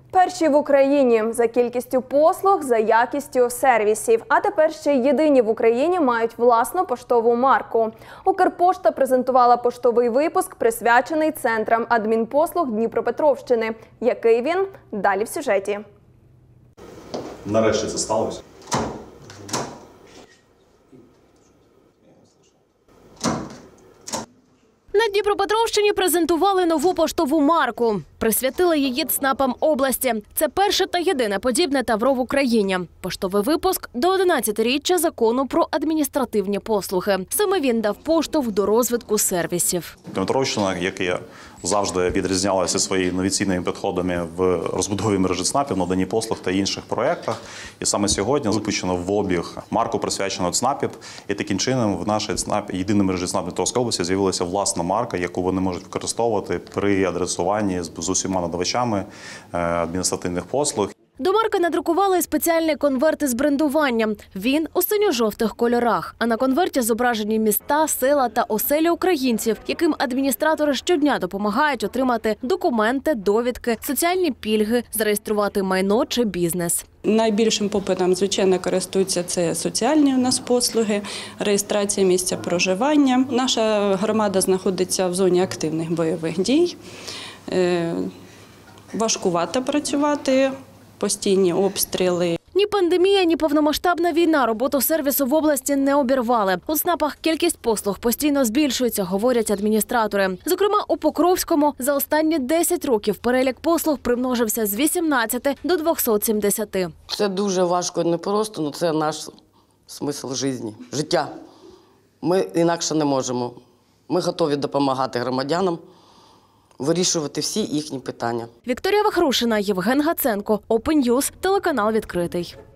Перші в Україні за кількістю послуг, за якістю сервісів. А тепер ще й єдині в Україні мають власну поштову марку. Укрпошта презентувала поштовий випуск, присвячений центрам адмінпослуг Дніпропетровщини. Який він? Далі в сюжеті. Нарешті це сталося. На Дніпропетровщині презентували нову поштову марку. Присвятили її ЦНАПам області. Це перше та єдине подібне тавро в Україні. Поштовий випуск до 11-річчя закону про адміністративні послуги. Саме він дав поштовх до розвитку сервісів. Дніпропетровщина, яка завжди відрізнялася своїми інноваційними підходами в розбудові мережі ЦНАПів, наданні послуг та інших проєктах. І саме сьогодні випущено в обіг марку, присвячену ЦНАПів. І таким чином в нашій єдиній мережі ЦНАПів Дніпропетровської області з'явилася власна марка, яку вони можуть використовувати при адресуванні з усіма надавачами адміністративних послуг. До марки надрукували спеціальний конверт із брендуванням. Він у синьо-жовтих кольорах. А на конверті зображені міста, села та оселі українців, яким адміністратори щодня допомагають отримати документи, довідки, соціальні пільги, зареєструвати майно чи бізнес. Найбільшим попитом, звичайно, користуються це соціальні у нас послуги, реєстрація місця проживання. Наша громада знаходиться в зоні активних бойових дій. Важкувато працювати, постійні обстріли. Ні пандемія, ні повномасштабна війна роботу сервісу в області не обірвали. У ЦНАПах кількість послуг постійно збільшується, говорять адміністратори. Зокрема, у Покровському за останні 10 років перелік послуг примножився з 18 до 270. Це дуже важко і непросто, але це наш смисл життя. Ми інакше не можемо. Ми готові допомагати громадянам вирішувати всі їхні питання. Вікторія Вахрушина, Євген Гаценко, Open News, телеканал «Відкритий».